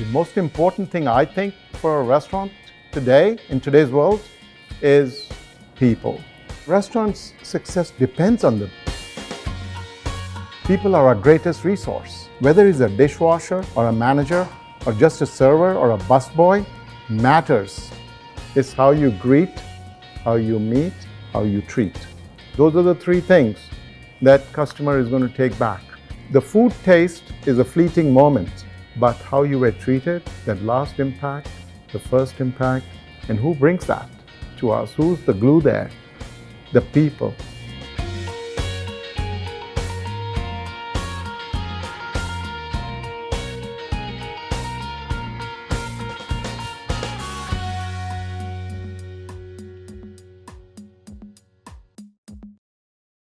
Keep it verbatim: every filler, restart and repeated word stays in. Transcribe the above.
The most important thing, I think, for a restaurant today, in today's world, is people. Restaurants' success depends on them. People are our greatest resource. Whether it's a dishwasher or a manager or just a server or a busboy, matters. It's how you greet, how you meet, how you treat. Those are the three things that customer is going to take back. The food taste is a fleeting moment, but how you were treated, that last impact, the first impact, and who brings that to us? Who's the glue there? The people.